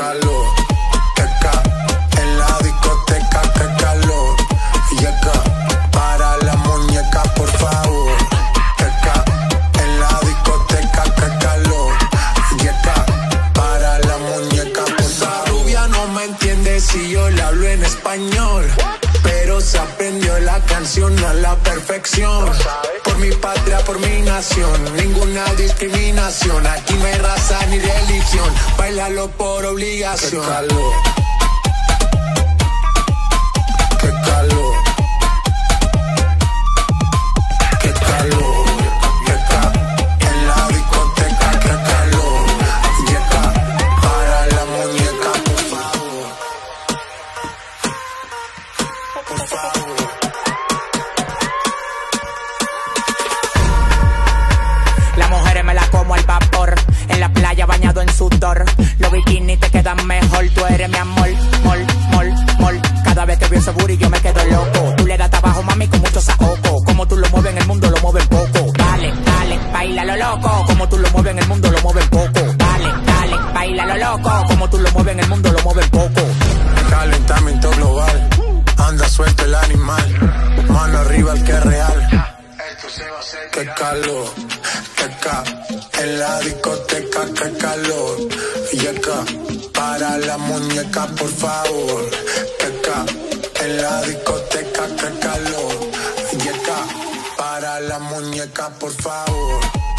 calor, que ca, en la discoteca, que calor, yeca, para la muñeca, por favor, que ca, en la discoteca, que calor, yeca, para la muñeca, por favor. Rubia no me entiende si yo le hablo en español, pero se aprendió la canción a la perfección. Por mi patria, por mi nación, ninguna discriminación. Aquí no hay raza ni religión, bailalo por obligación. Qué calor, qué calor, qué calor, yeca, en la discoteca, qué calor, yeca, para la muñeca, por favor, por favor. Las mujeres me la como al vapor, en la playa bañado en sudor. Los bikinis te quedan mejor, tú eres mi amor, mol, mol, mol. Cada vez que veo ese booty yo me quedo loco. Tú le das trabajo, mami, con mucho saoco. Como tú lo mueves en el mundo, lo mueves poco. Dale, dale, baila lo loco. Como tú lo mueves en el mundo, lo mueves poco. Dale, dale, baila lo loco. Como tú lo mueves en el mundo, lo mueves poco. Calentamiento global, anda suelto el animal. Mano arriba el que es real. Qué calor, que ca, en la discoteca, que calor, yeca, para la muñeca, por favor, que ca, en la discoteca, que calor, yeca, para la muñeca, por favor.